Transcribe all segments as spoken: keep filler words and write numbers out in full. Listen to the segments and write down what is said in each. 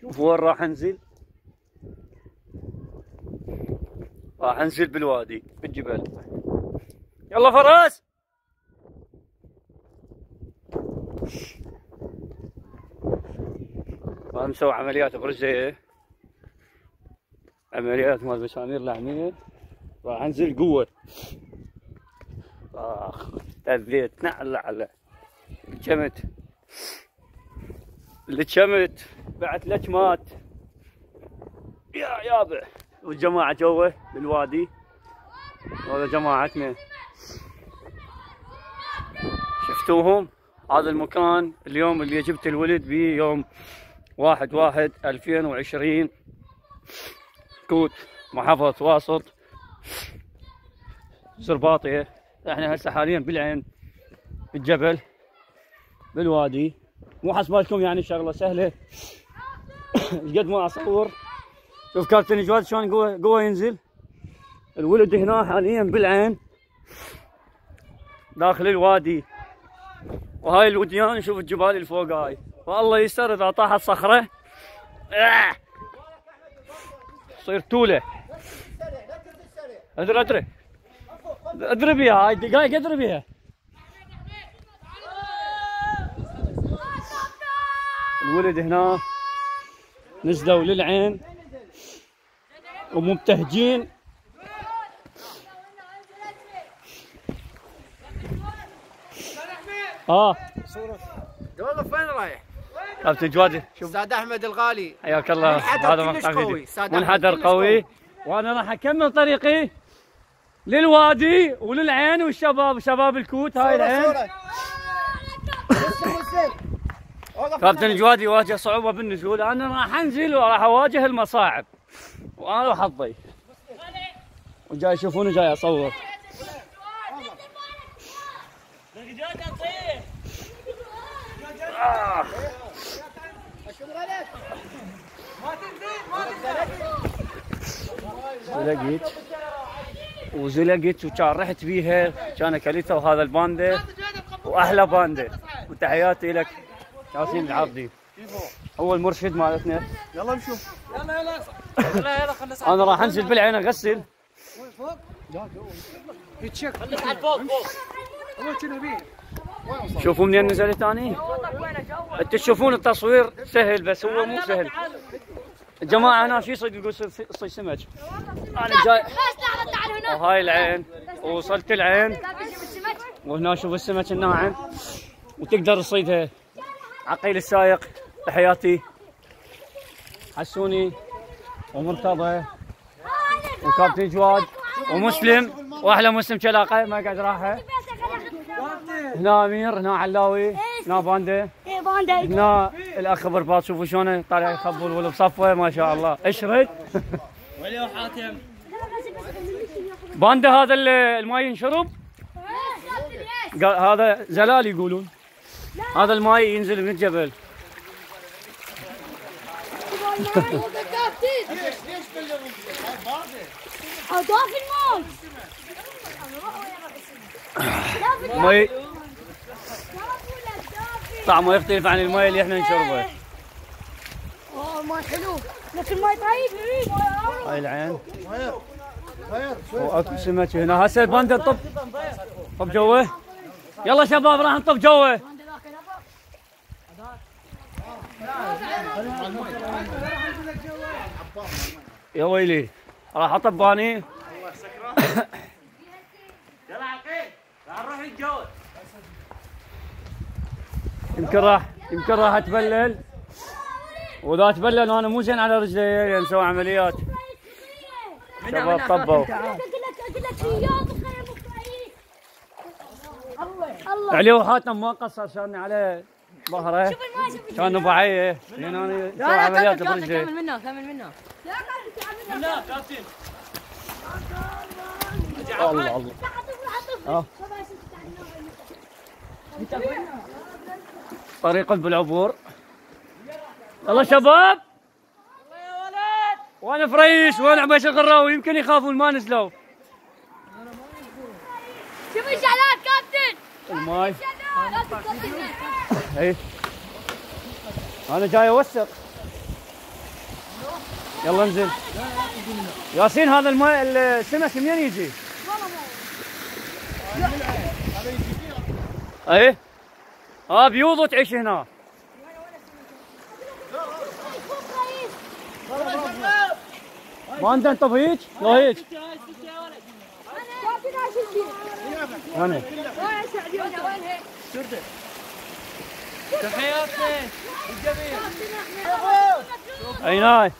وين راح انزل؟ راح انزل بالوادي بالجبل. يلا فراس. راح مسوي عمليات برجلي، عمليات مال مسامير العمية. راح انزل قوة. اخ تأذيت نعل على لجمت لجمت بعد لجمات يا يابا. والجماعة جوه بالوادي، هذا جماعتنا شفتوهم. هذا المكان اليوم اللي جبت الولد بيه يوم واحد واحد ألفين وعشرين، كوت محافظة واسط زرباطية. احنا هسه حاليا بالعين بالجبل بالوادي. مو حسبالكم يعني شغلة سهلة قد ما اصور. شوف كابتن جواد شلون قوة قوة ينزل. الولد هنا حاليا بالعين داخل الوادي، وهاي الوديان. شوف الجبال اللي فوق هاي، والله يستر اذا طاحت صخرة تصير تولة. ادري ادري ادري بيها هاي دقايق، ادري بيها. الولد هنا نزلوا للعين ومبتهجين. اه توقف وين رايح؟ كابتن جواد شوف استاذ احمد الغالي حياك الله. هذا مقطع قوي، منحدر قوي. وانا راح اكمل طريقي للوادي وللعين والشباب شباب الكوت. هاي العين. كابتن جواد يواجه صعوبة بالنزول. انا راح انزل وراح اواجه المصاعب، وانا وحظي. وجاي يشوفوني جاي اصور. آه. زلقت وزلقت وكان رحت بيها، كان اكلتها. وهذا الباندا واحلى باندا. وتحياتي لك ياسين العبدي، هو المرشد مالتنا. يلا نشوف. يلا يلا يلا يلا خلنا انا راح انزل بالعين اغسل. فوق يتشك على فوق فوق. هو كنا بيه. شوفوا منين نزلت اني. انتم تشوفون التصوير سهل بس هو مو سهل. الجماعه هنا شو يصيد؟ يقول صيد سمك. انا جاي وهاي العين، ووصلت العين وهنا شوف السمك الناعم وتقدر تصيدها. عقيل السايق تحياتي، حسوني ومرتضى وكابتن جواد ومسلم، واحلى مسلم كلاقه ما قاعد راحه. هنا امير، هنا علاوي، هنا باندا، هنا الاخ برباط. شوفوا شلون طالع يخبل ولا بصفوه ما شاء الله. اشرد وليو حاتم باندا. هذا الماي ينشرب، هذا زلال يقولون. هذا الماي ينزل من الجبل. ماي طعمه يختلف عن الماي اللي احنا نشربه. اه ماي حلو لكن ماي طيب. هاي العين واكو سمك هنا. هسه الباندا طب طب جوه. يلا شباب راح نطب جوه. يا ويلي راح اطب اني. يلا عقيل راح نروح نتجوز. يمكن راح يمكن راح اتبلل، واذا اتبلل وانا مو زين على رجلي مسوي عمليات. شباب طبوا عليه وحاتم ما قصر، شان على ظهره كان ضعيه. لان انا مسوي عمليات برجلي. كمل منه كمل منه. لا كابتن الله الله. اه طريق بالعبور. يلا شباب. وانا فريش وانا عبيش الغراوي يمكن يخافون ما نزلوا. شوف الشعلات كابتن. الماي اي انا جاي اوثق. يلا انزل. ياسين هذا الماء السمك منين يجي؟ ايه؟ اه بيوض وتعيش هنا. ما عندنا انت هيك؟ لو هيك. انا تحياتي الجميع. اين هاي؟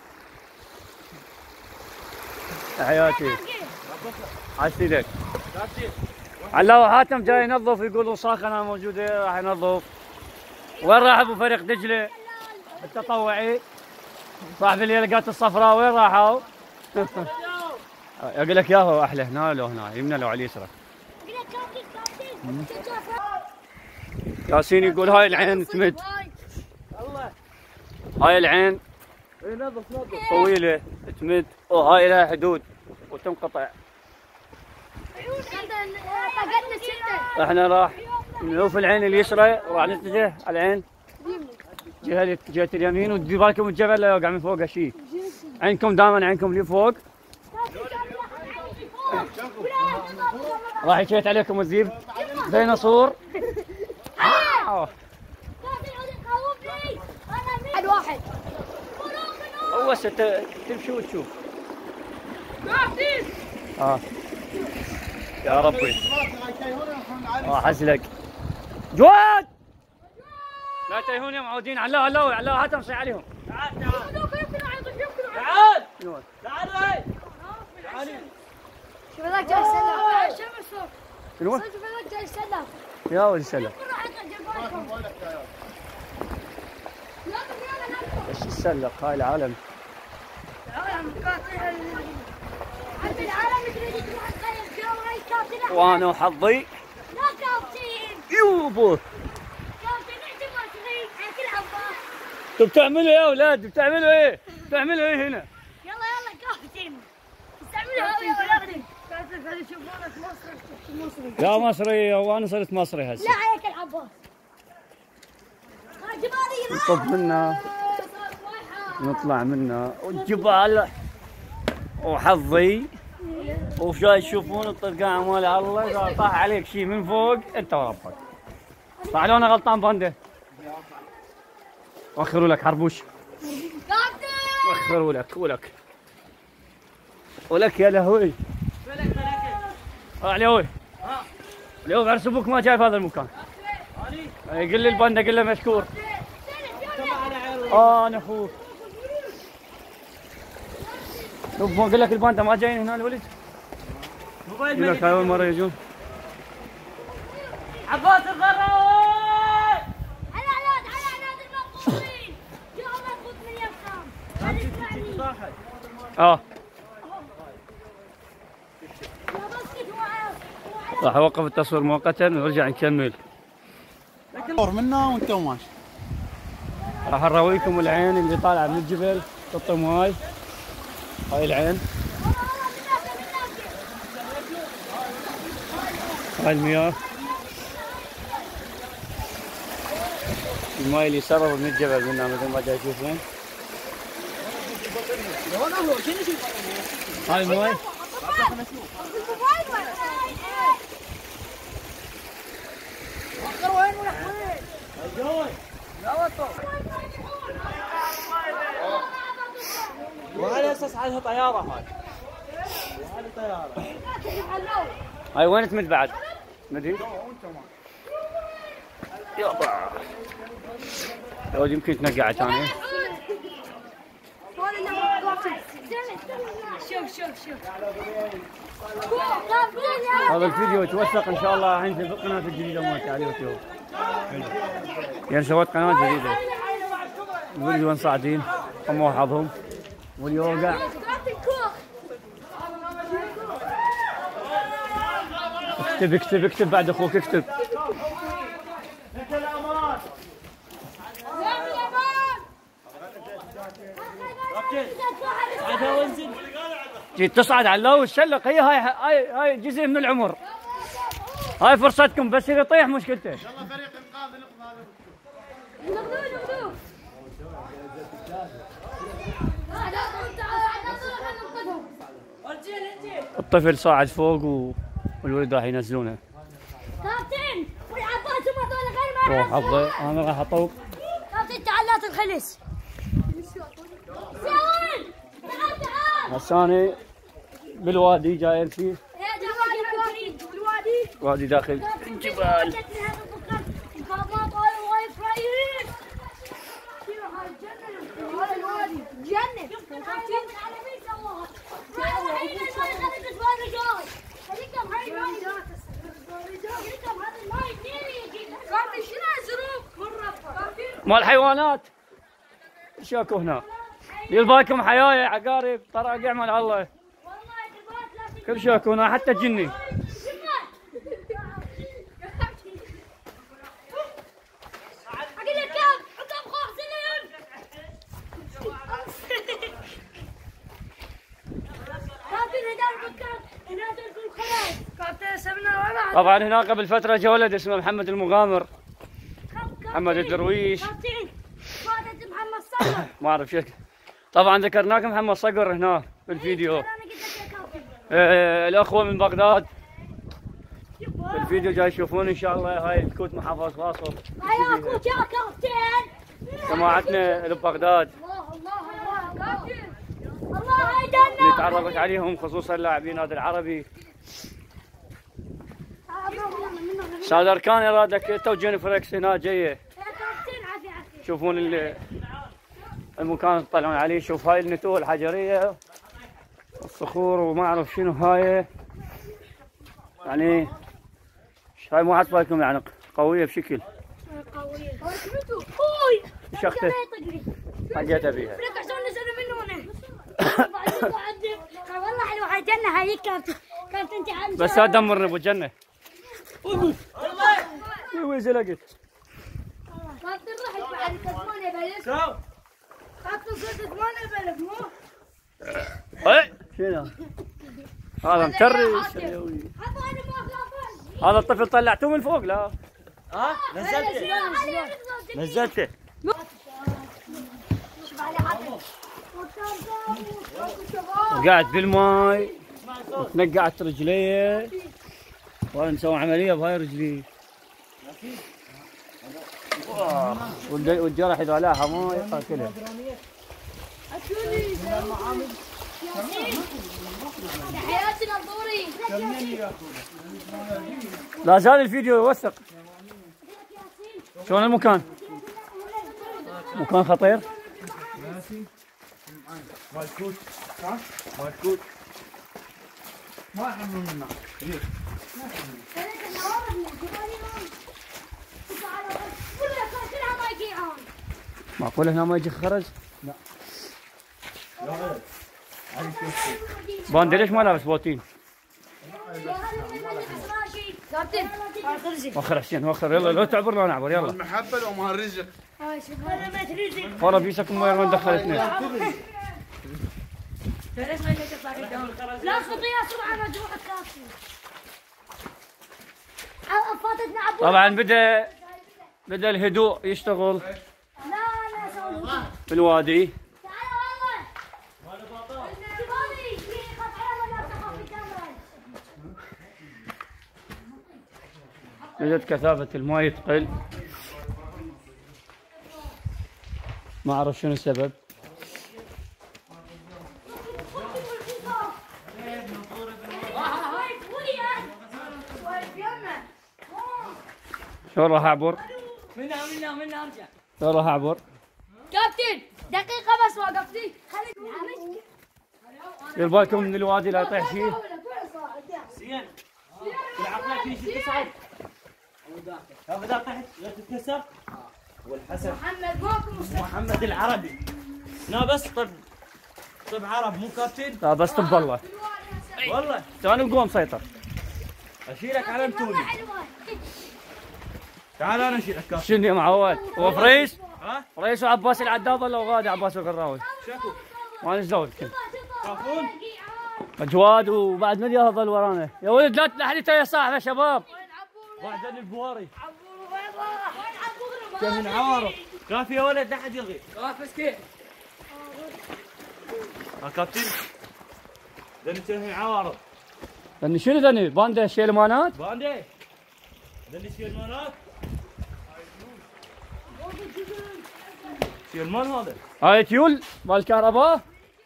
تحياتي. عاش ايدك. علاوي حاتم جاي ينظف يقول وصاخ انا موجوده راح ينظف. وين راح ابو فريق دجله؟ التطوعي صاحب اليلقات الصفراء وين راحوا؟ اقول لك ياهو احلى هنا لو هنا يمنى لو على اليسرى. ياسين يقول هاي العين تمد. هاي العين طويله تمد وهاي لها حدود وتنقطع. احنا راح نشوف العين اليسرى وراح نتجه على العين جهه جهه اليمين ودير بالكم الجبل لا يوقع من فوقه شيء. عينكم دائما عينكم لي فوق. راح يشيت عليكم الذيب ديناصور. آه. واحد هو ست تمشي وتشوف. اه يا ربي راح ازلق. جواد لا تيهون يا معودين. علاو علاو علاو هات امشي عليهم. تعال تعال تعال تعال هاي تعالي. شوف هذاك جاي يسلم. شنو؟ شوف هذاك جاي يسلم. يا ولد سلم. ايش يسلق هاي العالم؟ وانا وحظي. لا كابتن. يوبو كابتن انت مصري كل عباس. انتوا بتعملوا ايه يا اولاد؟ بتعملوا ايه؟ بتعملوا ايه هنا؟ يلا يلا كابتن. استعملها يا ولدي. كابتن خلي يشوفونك مصري مصري. يا مصري وانا صرت مصري هسه. لا عليك العباس. جبالي نطب منا نطلع منا والجبال وحظي وشاي تشوفون الطرقان مال الله. اذا طاح عليك شيء من فوق انت وربك. صح لو انا غلطان باندا؟ وخروا لك حربوش. وخروا لك ولك ولك يا لهوي. عليوي اليوم عرس ابوك ما جاي في هذا المكان. قل لي الباندا قل له مشكور. اه انا اخوك. شوف ما اقول لك الباندا ما جايين هنا الولد. يقول لك اول مره يجون. عباس الغراوي. على اولاد على اولاد المقصورين. يا الله خذ من يفهم. اه راح اوقف التصوير مؤقتا ونرجع نكمل. صور منا وانت ماشي. راح نراويكم العين اللي طالعه من الجبل تعطي ماي. هاي العين هاي المياه. الماي اللي يسرب من الجبل منا مثل ما جاي تشوفون. هاي الماي وعلى اساس عليها طياره هاي. وهذه طياره. هاي وين تمد بعد؟ مدري. يابا لو يمكن تنقع ثاني. شوف شوف شوف. هذا الفيديو يتوثق ان شاء الله ينزل في القناه الجديده مالتي على اليوتيوب. يعني سويت قناه جديده. الفيديو وين صاعدين طموا حظهم واليوقع. اكتب اكتب اكتب بعد اخوك اكتب. جيت تصعد على اللو وتشلق. هي هاي هاي هاي جزء من العمر. هاي فرصتكم بس اذا يطيح مشكلته. يلا فريق انقاذ نقذوه نقذوه. الطفل صاعد فوق و... والولد راح ينزلونه. كابتن والعباس هم هذول غير ما روح حظه انا راح اطوق. كابتن تعال لا تنخلص. تعال تعال. هسه بالوادي جاي امشي. يا جماعه بالوادي. وادي داخل الجبال. مال حيوانات شاكو هنا دير بالكم حيايا عقارب طراقع مال الله كل شاكو هنا حتى الجني. طبعا هنا قبل فتره جا ولد اسمه محمد المغامر، محمد الدرويش، ما اعرف شكل. طبعا ذكرناك محمد صقر هنا في الفيديو. آه الاخوه من بغداد في الفيديو جاي يشوفون ان شاء الله. هاي الكوت محافظ فاصل. هيا كوت يا كابتن. جماعتنا اللي ببغداد. الله الله الله كابتن. الله يدنا. اللي تعرفت عليهم خصوصا لاعبين النادي العربي. استاذ اركان ارادك تو جينيفر اكس هنا جايه. تشوفون المكان اللي تطلعون عليه. شوف هاي النتوء الحجريه الصخور وما اعرف شنو هاي، يعني هاي مو حاط بالكم يعني قويه بشكل. قويه. شخته حاجتها فيها. والله حلوه هاي جنه هاي كابتن. كابتن تعال بس لا تدمرنا ابو جنه. والله وين زلقت؟ كابتن رحت بعد ثمان يبلك. شو؟ كابتن صرت ثمان يبلك مو؟ اي شنو؟ هذا مكرش. هذا الطفل طلعتوه من فوق لا؟ ها؟ نزلته نزلته. وقعد بالماي وتنقعت رجليه وانا نسوي عمليه بهاي رجلي. والجرح اذا لاها ما يقاتلها. حياتنا الضوري. لا زال الفيديو يوثق. شلون المكان؟ مكان خطير. مالكوت صح؟ مالكوت ما احنا منا ليش؟ معقول هنا ما يجي خرج؟ لا. باندي ليش ما لابس بوتين؟ وخر حسين وخر يلا لو تعبر لو نعبر يلا. المحبه لو ما الرزق. والله بيسكم وين وين دخلتنا. لا خطيه سرعه مجروحه كافي. فاتتنا عبود. طبعا بدا بدا الهدوء يشتغل. لا لا في الوادي. بدأت كثافة الماء تقل. ما أعرف شنو السبب. شلون راح أعبر؟ منا منا منا أرجع. شلون راح أعبر؟ كابتن دقيقة بس وقفتي. خليك دير بالكم من الوادي لا يطيح شيء. زين. العقلة تيجي تصعد. شوف اذا طحت لا تتكسر. والحسن محمد ماكو محمد العربي. لا بس طب طب عرب مو كابتن. لا بس طب والله. والله انا بقوم مسيطر. اشيلك على متوني. تعال انا اشيلك كابتن. شنو يا معود؟ هو فريس؟ ها؟ فريس وعباس العداد ولا غادي عباس الغراوي؟ شكو؟ ما نزلوا كل. شافون؟ مجواد وبعد من يظل ورانا. يا ولد لا تنحلي يا صاحبي يا شباب. بعدين البواري. كم من عوارض. كافي يا ولد لا حد يلغي. كافي مسكين. ها كابتن. ذني تنهي عوارض. ذني شنو ذني؟ باندا شيلمانات؟ باندي. ذني شيلمانات. شيلمان هذا. هاي تيول مال كهرباء.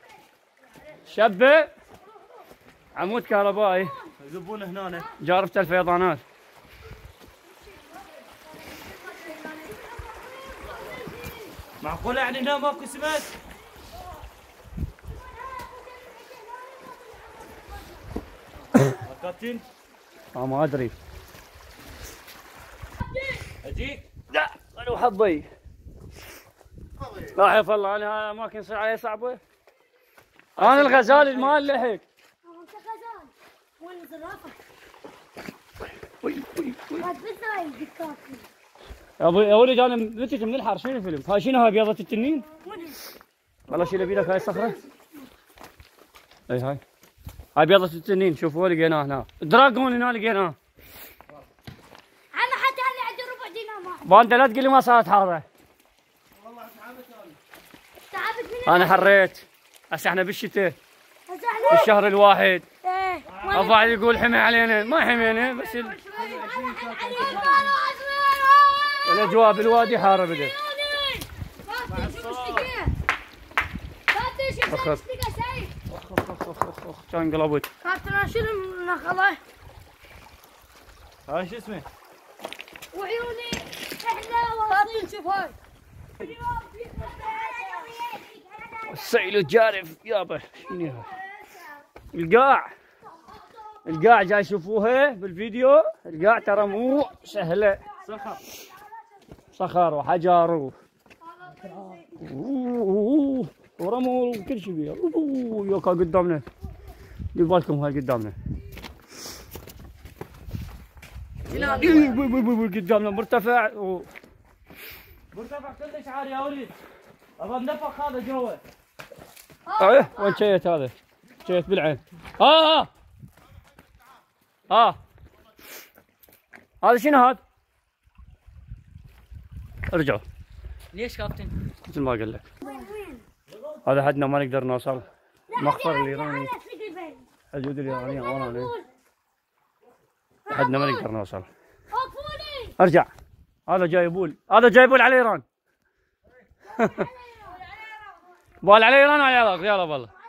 شبه عمود كهربائي. يذبونه هنا. جارفة الفيضانات. معقولة يعني هنا ماكو سمك؟ كابتن؟ آه ما ادري. اجيك؟ لا انا وحظي. لا حيف الله انا هاي اماكن صعبة صعبة. انا الغزال المال لحق. انت غزال. وين الزرافه؟ وي وي وي. ما تبث هاي الدكات. يا ابوي يا ولد انا متت من الحر شنو الفيلم؟ هاي شنو هاي بيضة التنين؟ والله شيل بيدك هاي الصخرة. اي هاي. هاي بيضة التنين شوفوا لقيناه هنا. دراجون هنا لقيناه. انا حتى اللي عندي ربع دينار. باندا لا تقول لي ما صارت حاره. والله تعبت انا. تعبت من انا حريت. هسه احنا بالشتاء. هسه احنا بالشهر الواحد. ايه. ابو يقول حمي علينا ما حمينا بس ال... الاجواء بالوادي حاره بدت. اخ اخ اخ اخ اخ كان قلبت. كابتن شنو نخله؟ هاي شو اسمه؟ وعيوني احلى كابتن شوف هاي. السيل الجارف يابا شنو هاي؟ القاع القاع جاي يشوفوها بالفيديو. القاع ترى مو سهله. صخر صخر وحجر و... أوه، ورمل وكل شيء بيها. اوه يوكا قدامنا. دير بالكم هاي قدامنا. قدامنا مرتفع و... مرتفع كلش عالي يا وليد. ابغى النفق هذا جوا. ايه وين شيت هذا؟ شيت بالعين. ها ها ها هذا شنو هذا؟ ارجعوا. ليش كابتن؟ مثل ما قال لك. هذا حدنا ما نقدر نوصل. مخفر الايراني. الحدود الايرانيه ورانا. حدنا ما نقدر نوصل. ارجع. هذا جاي يبول. هذا جاي يبول على ايران. بال على ايران وعلى العراق يلا والله.